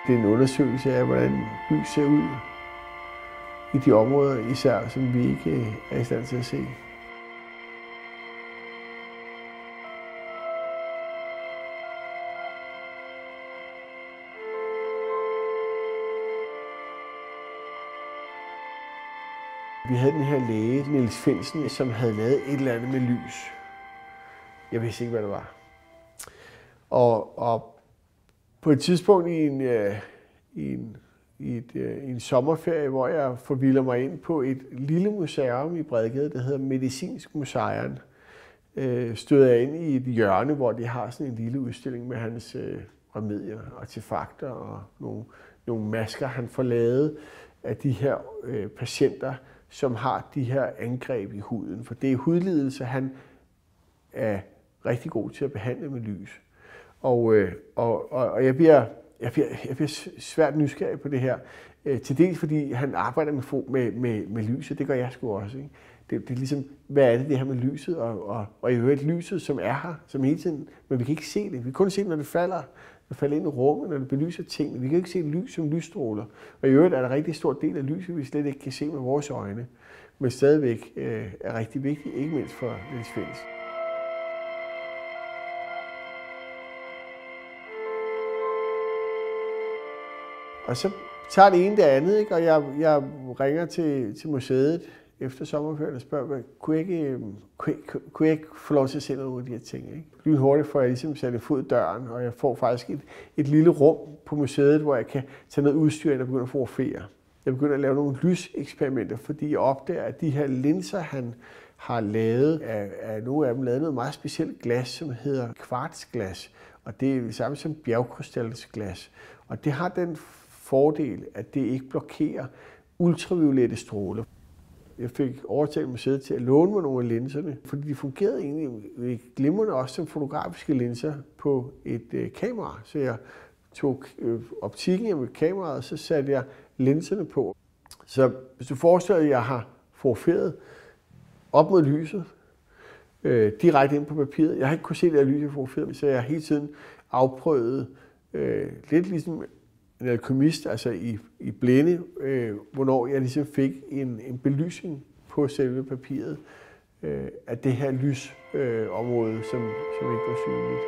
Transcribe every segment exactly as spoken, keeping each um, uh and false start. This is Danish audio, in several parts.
Det er en undersøgelse af, hvordan lys ser ud i de områder, især som vi ikke er i stand til at se. Vi havde den her læge, Niels Finsen, som havde lavet et eller andet med lys. Jeg vidste ikke, hvad det var. Og, og på et tidspunkt i en, uh, i en, i et, uh, i en sommerferie, hvor jeg forvilder mig ind på et lille museum i Bredgade, der hedder Medicinsk Museum, uh, støder jeg ind i et hjørne, hvor de har sådan en lille udstilling med hans uh, remedier, artefakter og nogle, nogle masker, han får lavet af de her uh, patienter, som har de her angreb i huden. For det er hudlidelse, han er rigtig god til at behandle med lys. Og, øh, og, og jeg, bliver, jeg, bliver, jeg bliver svært nysgerrig på det her. Øh, til dels fordi han arbejder med, med, med, med lyset, det gør jeg sgu også. Ikke? Det, det er ligesom, hvad er det det her med lyset? Og, og, og i øvrigt lyset, som er her, som hele tiden, men vi kan ikke se det. Vi kan kun se det, når det falder. Når det falder ind i rummet, når det belyser tingene. Vi kan ikke se lys som lysstråler. Og i øvrigt er der en rigtig stor del af lyset, vi slet ikke kan se med vores øjne. Men stadigvæk øh, er rigtig vigtigt, ikke mindst for Niels Finsen. Og så tager det ene det andet, ikke? Og jeg, jeg ringer til, til museet efter sommerferien og spørger, kunne jeg, ikke, kunne, jeg, kunne jeg ikke få lov til at se nogle af de her ting? Ikke? Lynhurtigt får jeg ligesom sat en fod i døren, og jeg får faktisk et, et lille rum på museet, hvor jeg kan tage noget udstyr ind og begynde at fotografere. Jeg begynder at lave nogle lyseksperimenter, fordi jeg opdager, at de her linser, han har lavet, er, er nogle af dem lavet noget meget specielt glas, som hedder kvartsglas. Og det er det samme som bjergkrystalsglas. Og det har den fordel, at det ikke blokerer ultraviolette stråler. Jeg fik overtalt museet til at låne mig nogle af linserne, fordi de fungerede egentlig glimrende også som fotografiske linser på et øh, kamera. Så jeg tog øh, optikken med kameraet, og så satte jeg linserne på. Så hvis du forestiller dig, at jeg har fotograferet op mod lyset, øh, direkte ind på papiret. Jeg har ikke kunnet se det her lys, jeg fotograferet, så jeg har hele tiden afprøvet øh, lidt ligesom en alkymist, altså i, i blinde, øh, hvornår jeg ligesom fik en, en belysning på selve papiret øh, af det her lysområde, øh, som, som ikke var synligt.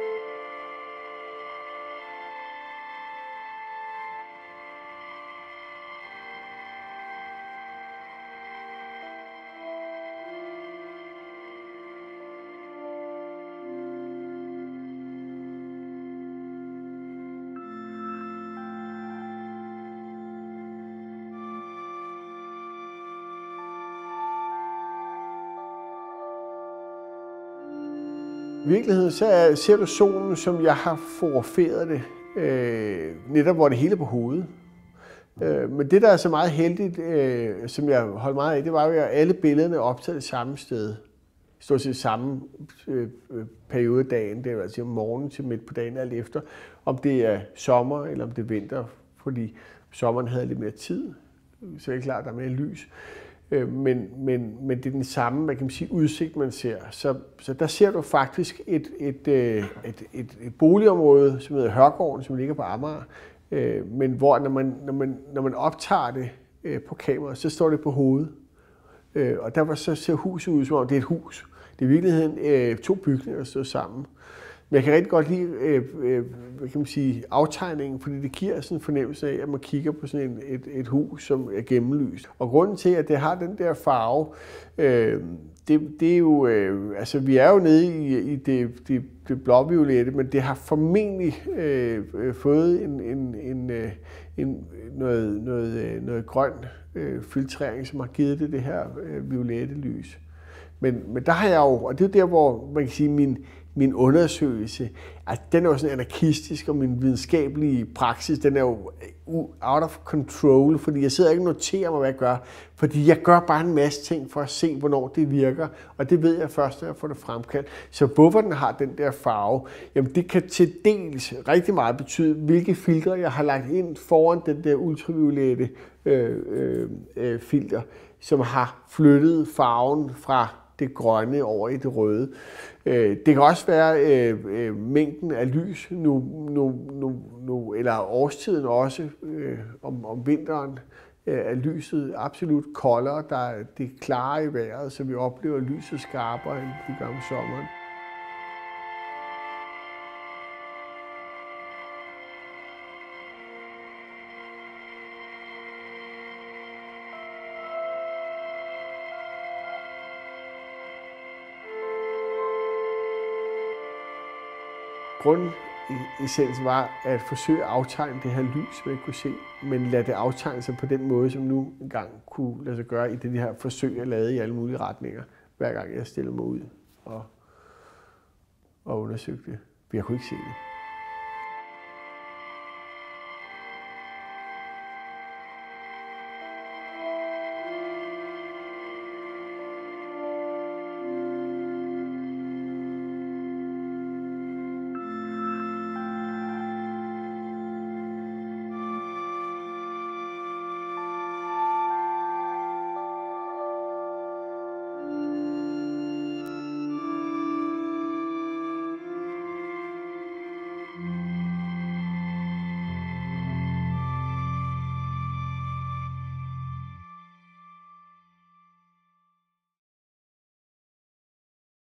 I virkeligheden så er, ser du solen, som jeg har fotograferet det, øh, netop hvor det hele er på hovedet. Øh, men det, der er så meget heldigt, øh, som jeg holdt meget af, det var jo, at alle billederne er optaget det samme sted. Stort set samme øh, periode af dagen, det er altså om morgenen til midt på dagen, alt efter, om det er sommer eller om det er vinter, fordi sommeren havde lidt mere tid, så er det klart, at der er mere lys. Men, men, men det er den samme, hvad kan man sige, udsigt, man ser. Så, så der ser du faktisk et, et, et, et, et, et boligområde, som hedder Hørgården, som ligger på Amager. Men hvor, når man, når man, når man optager det på kamera, så står det på hovedet. Og derfor så ser huset ud, som om det er et hus. Det er i virkeligheden to bygninger, der står sammen. Men jeg kan rigtig godt lide øh, øh, hvad kan man sige, aftegningen, fordi det giver sådan en fornemmelse af, at man kigger på sådan en, et, et hus, som er gennemlyst. Og grunden til, at det har den der farve, øh, det, det er jo, øh, altså vi er jo nede i, i det, det, det blåviolette, men det har formentlig øh, fået en, en, en, en, noget, noget, noget grøn øh, filtrering, som har givet det det her øh, violette lys. Men, men der har jeg jo, og det er der, hvor man kan sige, min Min undersøgelse, altså, den er jo sådan anarkistisk, og min videnskabelige praksis, den er jo out of control, fordi jeg sidder ikke og noterer mig, hvad jeg gør, fordi jeg gør bare en masse ting for at se, hvornår det virker, og det ved jeg først, når jeg får det fremkaldt. Så hvorfor den har den der farve, jamen det kan til dels rigtig meget betyde, hvilke filtre jeg har lagt ind foran den der ultraviolette øh, øh, øh, filter, som har flyttet farven fra det grønne over i det røde. Det kan også være øh, mængden af lys, nu, nu, nu, nu, eller årstiden også, øh, om, om vinteren øh, er lyset absolut koldere, der er det klare i vejret, så vi oplever lyset skarpere, end vi gør om sommeren. Grundessensen var at forsøge at aftegne det her lys, man ikke kunne se, men lade det aftegne sig på den måde, som nu engang kunne lade sig gøre i det her forsøg, jeg lavede i alle mulige retninger, hver gang jeg stillede mig ud og, og undersøgte det. For jeg kunne ikke se det.